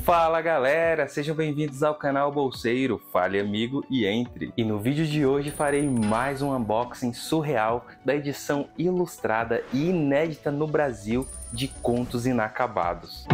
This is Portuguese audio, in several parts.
Fala galera, sejam bem-vindos ao canal Bolseiro, fale amigo e entre. E no vídeo de hoje farei mais um unboxing surreal da edição ilustrada e inédita no Brasil de Contos Inacabados.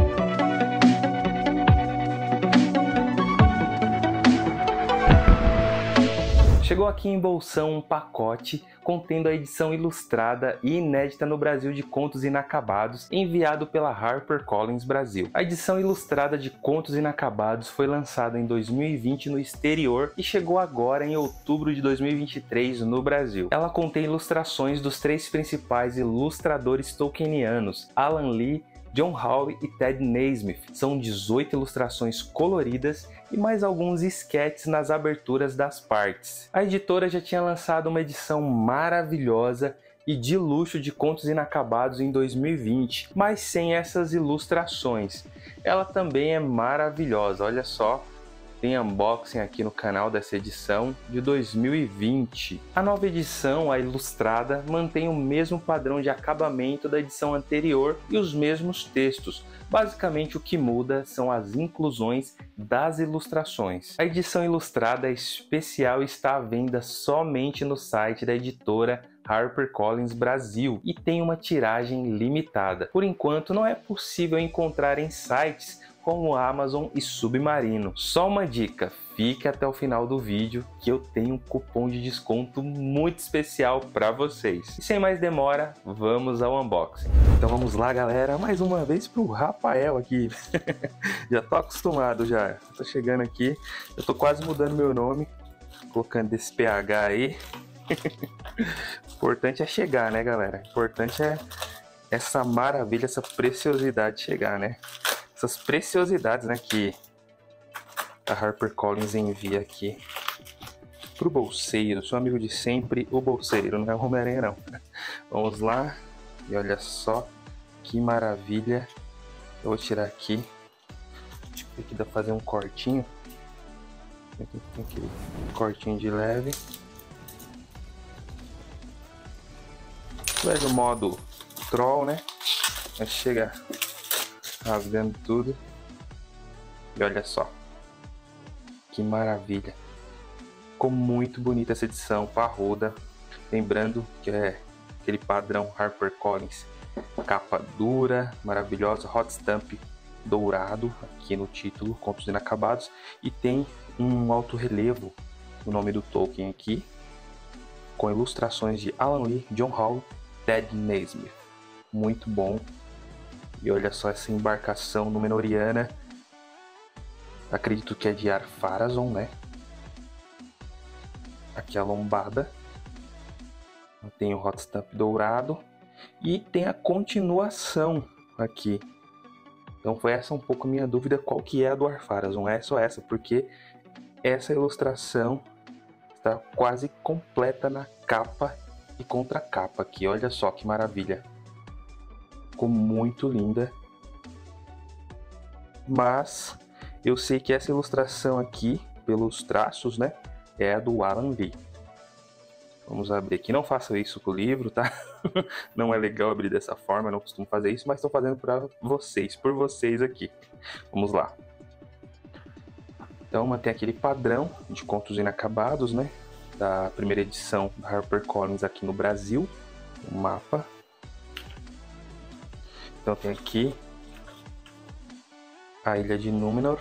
Chegou aqui em bolsão um pacote contendo a edição ilustrada e inédita no Brasil de Contos Inacabados, enviado pela HarperCollins Brasil. A edição ilustrada de Contos Inacabados foi lançada em 2020 no exterior e chegou agora em outubro de 2023 no Brasil. Ela contém ilustrações dos três principais ilustradores tolkienianos, Alan Lee, John Howe e Ted Nasmith. São 18 ilustrações coloridas e mais alguns esquetes nas aberturas das partes. A editora já tinha lançado uma edição maravilhosa e de luxo de Contos Inacabados em 2020, mas sem essas ilustrações. Ela também é maravilhosa, olha só. Tem unboxing aqui no canal dessa edição de 2020. A nova edição, a ilustrada, mantém o mesmo padrão de acabamento da edição anterior e os mesmos textos. Basicamente o que muda são as inclusões das ilustrações. A edição ilustrada especial está à venda somente no site da editora HarperCollins Brasil e tem uma tiragem limitada. Por enquanto não é possível encontrar em sites como Amazon e Submarino. Só uma dica, fique até o final do vídeo que eu tenho um cupom de desconto muito especial para vocês. E sem mais demora, vamos ao unboxing. Então vamos lá galera, mais uma vez pro Rafael aqui. Já tô acostumado já, tô chegando aqui, eu tô quase mudando meu nome, colocando esse PH aí. Importante é chegar, né galera? Importante é essa maravilha, essa preciosidade chegar, né? Essas preciosidades, né, que a HarperCollins envia aqui pro bolseiro, seu amigo de sempre, o bolseiro, não é o Homem-Aranha não. Vamos lá, e olha só que maravilha. Eu vou tirar aqui, acho que aqui dá pra fazer um cortinho. Aqui tem aquele cortinho de leve. Vai no modo troll, né, aí chega rasgando tudo. E olha só que maravilha, ficou muito bonita essa edição parruda, lembrando que é aquele padrão HarperCollins, capa dura, maravilhosa, hot stamp dourado aqui no título, Contos Inacabados, e tem um alto relevo no nome do Tolkien aqui, com ilustrações de Alan Lee, John Howe, Ted Nasmith, muito bom. E olha só essa embarcação númenoriana, acredito que é de Ar-Pharazôn, né? Aqui a lombada, tem o hot stamp dourado e tem a continuação aqui. Então foi essa um pouco a minha dúvida, qual que é a do Ar-Pharazôn, essa ou essa, porque essa ilustração está quase completa na capa e contracapa aqui, olha só que maravilha. Ficou muito linda, mas eu sei que essa ilustração aqui, pelos traços, né, é a do Alan Lee. Vamos abrir aqui, não façam isso com o livro, tá? Não é legal abrir dessa forma, eu não costumo fazer isso, mas estou fazendo para vocês, por vocês aqui. Vamos lá. Então mantém aquele padrão de Contos Inacabados, né, da primeira edição da HarperCollins aqui no Brasil, o mapa. Então tem aqui a Ilha de Númenor.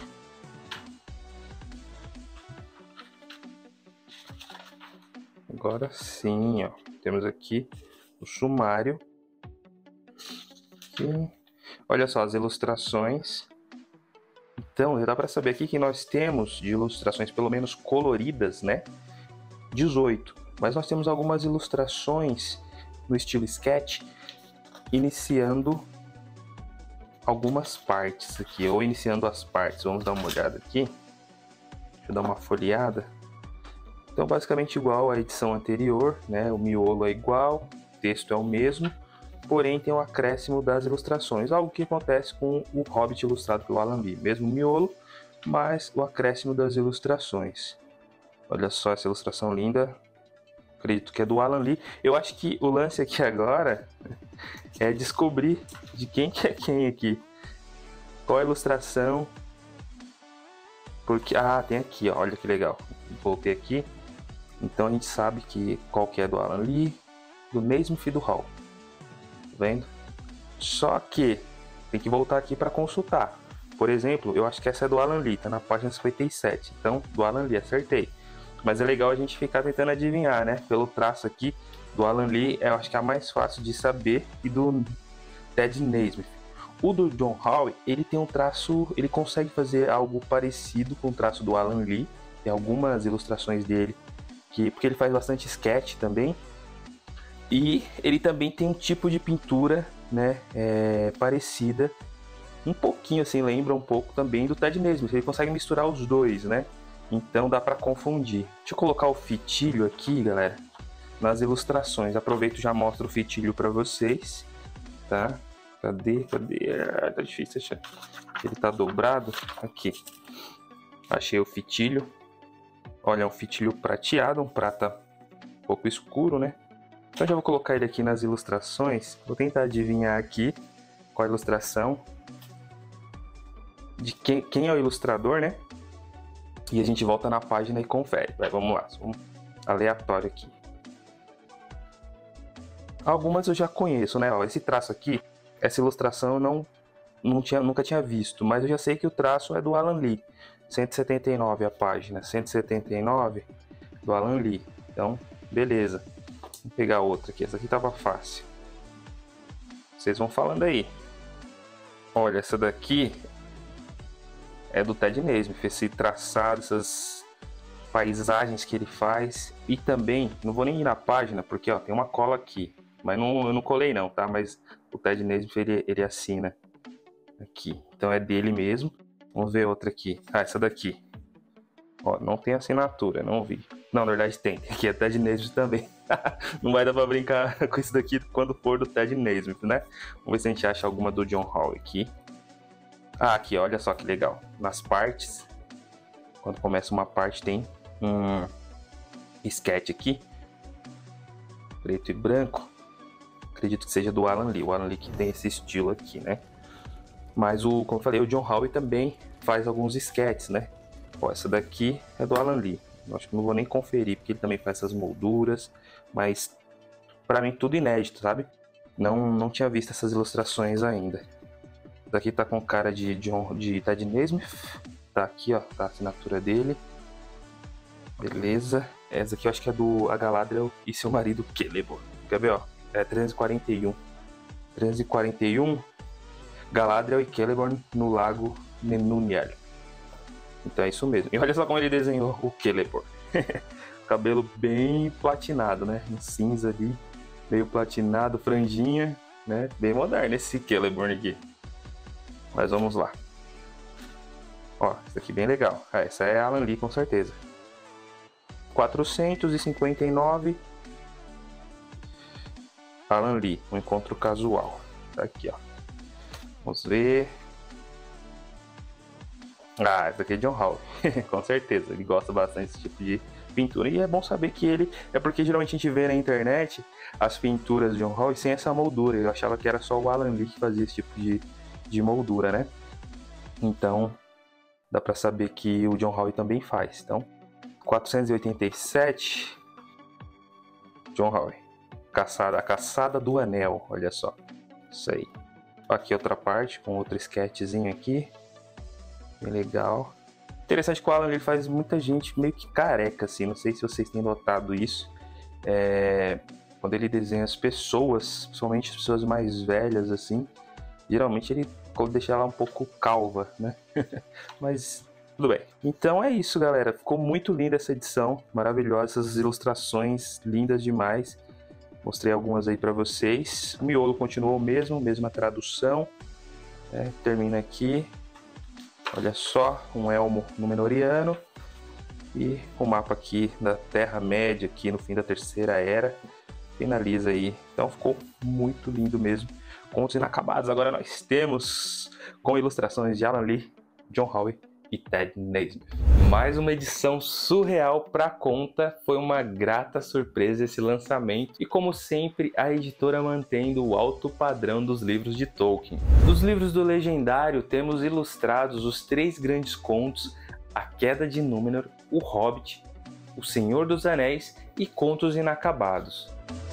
Agora sim, ó, temos aqui o sumário. Aqui. Olha só as ilustrações. Então já dá para saber aqui que nós temos de ilustrações pelo menos coloridas, né? 18. Mas nós temos algumas ilustrações no estilo sketch, iniciando algumas partes aqui, ou iniciando as partes. Vamos dar uma olhada aqui. Deixa eu dar uma folheada. Então basicamente igual à edição anterior, né? O miolo é igual, o texto é o mesmo, porém tem o acréscimo das ilustrações, algo que acontece com o Hobbit ilustrado pelo Alan Lee. Mesmo miolo, mas o acréscimo das ilustrações. Olha só essa ilustração linda. Acredito que é do Alan Lee. Eu acho que o lance aqui agora é descobrir de quem que é quem aqui. Qual a ilustração Porque, tem aqui, ó, olha que legal. Voltei aqui. Então a gente sabe que qual que é do Alan Lee, do Naismith e do Hall. Tá vendo? Só que tem que voltar aqui para consultar. Por exemplo, eu acho que essa é do Alan Lee, tá na página 57. Então, do Alan Lee, acertei. Mas é legal a gente ficar tentando adivinhar, né? Pelo traço aqui do Alan Lee, eu acho que é a mais fácil de saber, e do Ted Naismith. O do John Howe, ele tem um traço, ele consegue fazer algo parecido com o traço do Alan Lee. Tem algumas ilustrações dele, porque ele faz bastante sketch também. E ele também tem um tipo de pintura, né, parecida, um pouquinho assim, lembra um pouco também do Ted Naismith. Ele consegue misturar os dois, né? Então dá para confundir. Deixa eu colocar o fitilho aqui, galera, nas ilustrações. Aproveito e já mostro o fitilho para vocês, tá? Cadê? Tá difícil achar. Ele tá dobrado aqui. Achei o fitilho. Olha, é um fitilho prateado, um prata um pouco escuro, né? Então já vou colocar ele aqui nas ilustrações. Vou tentar adivinhar aqui qual a ilustração, de quem é o ilustrador, né? E a gente volta na página e confere. Vamos lá, vamos aleatório aqui. Algumas eu já conheço, né? Ó, esse traço aqui, essa ilustração eu nunca tinha visto, mas eu já sei que o traço é do Alan Lee. 179 a página, 179 do Alan Lee. Então, beleza. Vou pegar outra aqui, essa aqui tava fácil. Vocês vão falando aí. Olha, essa daqui é do Ted Naismith, esse traçado, essas paisagens que ele faz. E também, não vou nem ir na página, porque ó, tem uma cola aqui. Mas eu não colei não, tá? Mas o Ted Naismith, ele assina aqui. Então é dele mesmo. Vamos ver outra aqui. Essa daqui. Ó, não tem assinatura, não vi. Não, na verdade tem. Aqui é Ted Naismith também. Não vai dar pra brincar com isso daqui quando for do Ted Naismith, né? Vamos ver se a gente acha alguma do John Howe aqui. Aqui, olha só que legal. Nas partes, quando começa uma parte, tem um sketch aqui. Preto e branco. Acredito que seja do Alan Lee. O Alan Lee que tem esse estilo aqui, né? Mas, como eu falei, o John Howe também faz alguns sketches, né? Ó, essa daqui é do Alan Lee. Eu acho que não vou nem conferir, porque ele também faz essas molduras. Mas, pra mim, tudo inédito, sabe? Não tinha visto essas ilustrações ainda. Essa daqui tá com cara de Ted Naismith. Tá aqui, ó, tá a assinatura dele. Beleza. Essa aqui eu acho que é do Galadriel e seu marido Celeborn. Quer ver, ó? É 341. 341, Galadriel e Celeborn no lago Menuniel. Então é isso mesmo. E olha só como ele desenhou o Celeborn. Cabelo bem platinado, né? Um cinza ali, meio platinado, franjinha, né? Bem moderno esse Celeborn aqui. Mas vamos lá. Ó, essa aqui bem legal. Essa é Alan Lee com certeza. 459. Alan Lee, um encontro casual. Tá aqui, ó. Vamos ver. Esse aqui é John Howe. Com certeza, ele gosta bastante desse tipo de pintura. E é bom saber que ele... É porque geralmente a gente vê na internet as pinturas de John Howe sem essa moldura. Eu achava que era só o Alan Lee que fazia esse tipo de moldura, né? Então, dá pra saber que o John Howe também faz. Então, 487. John Howe. A Caçada do Anel, olha só. Isso aí. Aqui outra parte, com outro sketchzinho aqui. Bem legal. Interessante que o Alan ele faz muita gente meio que careca, assim. Não sei se vocês têm notado isso. Quando ele desenha as pessoas, principalmente as pessoas mais velhas, assim, geralmente ele deixa ela um pouco calva, né? Mas tudo bem. Então é isso, galera. Ficou muito linda essa edição. Maravilhosa, essas ilustrações lindas demais. Mostrei algumas aí para vocês. O miolo continuou o mesmo, mesma tradução. Termina aqui. Olha só, um elmo númenoriano. E o mapa aqui da Terra-média, aqui no fim da Terceira Era. Finaliza aí. Então ficou muito lindo mesmo. Contos inacabados. Agora nós temos com ilustrações de Alan Lee, John Howe e Ted Naismith. Mais uma edição surreal para conta. Foi uma grata surpresa esse lançamento. E como sempre, a editora mantendo o alto padrão dos livros de Tolkien. Dos livros do Legendário, temos ilustrados os 3 grandes contos, A Queda de Númenor, O Hobbit, O Senhor dos Anéis e Contos Inacabados.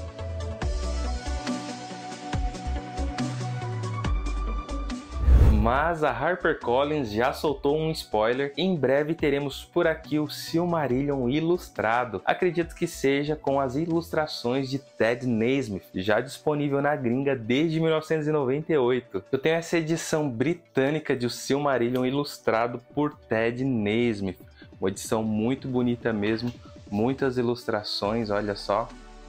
Mas a HarperCollins já soltou um spoiler, em breve teremos por aqui o Silmarillion ilustrado. Acredito que seja com as ilustrações de Ted Naismith, já disponível na gringa desde 1998. Eu tenho essa edição britânica de O Silmarillion ilustrado por Ted Naismith, uma edição muito bonita mesmo, muitas ilustrações, olha só.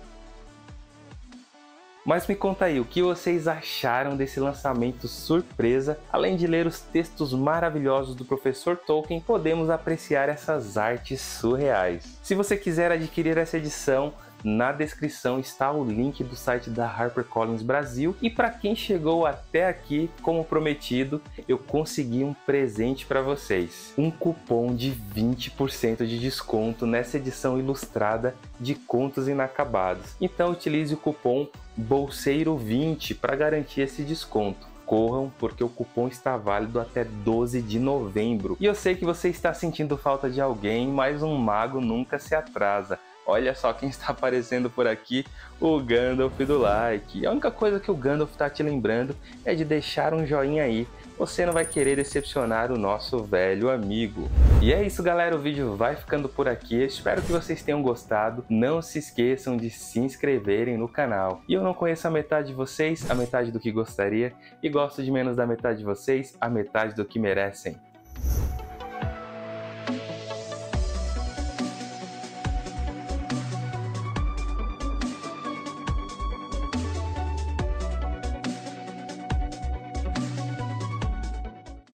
Mas me conta aí, o que vocês acharam desse lançamento surpresa? Além de ler os textos maravilhosos do professor Tolkien, podemos apreciar essas artes surreais. Se você quiser adquirir essa edição, na descrição está o link do site da HarperCollins Brasil. E para quem chegou até aqui, como prometido, eu consegui um presente para vocês. Um cupom de 20% de desconto nessa edição ilustrada de Contos Inacabados. Então utilize o cupom BOLSEIRO20 para garantir esse desconto. Corram, porque o cupom está válido até 12 de novembro. E eu sei que você está sentindo falta de alguém, mas um mago nunca se atrasa. Olha só quem está aparecendo por aqui, o Gandalf do like. A única coisa que o Gandalf está te lembrando é de deixar um joinha aí. Você não vai querer decepcionar o nosso velho amigo. E é isso, galera, o vídeo vai ficando por aqui. Espero que vocês tenham gostado. Não se esqueçam de se inscreverem no canal. E eu não conheço a metade de vocês, a metade do que gostaria, e gosto de menos da metade de vocês, a metade do que merecem.